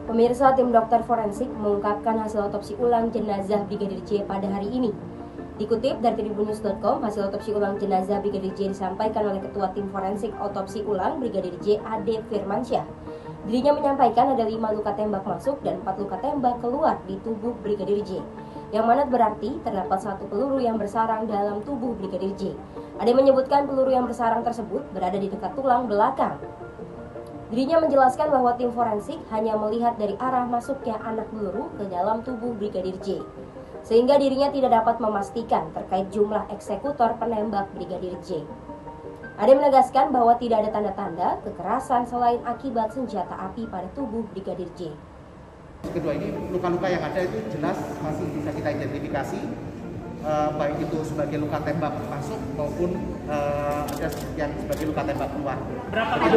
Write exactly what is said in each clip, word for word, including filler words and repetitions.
Pemirsa, tim dokter forensik mengungkapkan hasil otopsi ulang jenazah Brigadir J pada hari ini. Dikutip dari tribunnews dot com, hasil otopsi ulang jenazah Brigadir J disampaikan oleh Ketua Tim Forensik Otopsi Ulang Brigadir J Ade Firmansyah. Dirinya menyampaikan ada lima luka tembak masuk dan empat luka tembak keluar di tubuh Brigadir J, yang mana berarti terdapat satu peluru yang bersarang dalam tubuh Brigadir J. Ade menyebutkan peluru yang bersarang tersebut berada di dekat tulang belakang. Dirinya menjelaskan bahwa tim forensik hanya melihat dari arah masuknya anak peluru ke dalam tubuh Brigadir J, sehingga dirinya tidak dapat memastikan terkait jumlah eksekutor penembak Brigadir J. Ade menegaskan bahwa tidak ada tanda-tanda kekerasan selain akibat senjata api pada tubuh Brigadir J. Kedua ini luka-luka yang ada itu jelas masih bisa kita identifikasi, uh, baik itu sebagai luka tembak masuk maupun uh, ada yang sebagai luka tembak keluar. Berapa kali?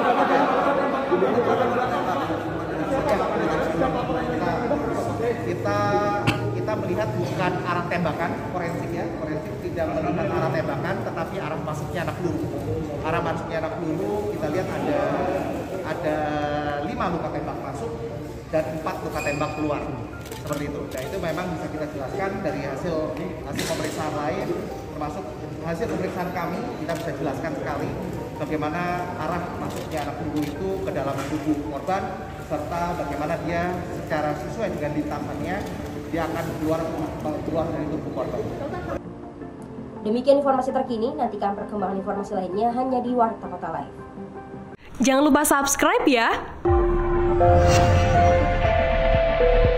Kita kita melihat bukan arah tembakan, forensik ya, forensik tidak melihat arah tembakan, tetapi arah masuknya anak peluru. Arah masuknya anak peluru kita lihat ada ada lima luka tembak masuk dan empat luka tembak keluar, seperti itu. Dan itu memang bisa kita jelaskan dari hasil hasil pemeriksaan lain, termasuk hasil pemeriksaan kami, kita bisa jelaskan sekali bagaimana arah masuknya anak peluru itu ke dalam tubuh korban, serta bagaimana dia secara sesuai dengan lintasannya dia akan keluar keluar dari tubuh korban. Demikian informasi terkini, nantikan perkembangan informasi lainnya hanya di Warta Kota Live. Jangan lupa subscribe ya.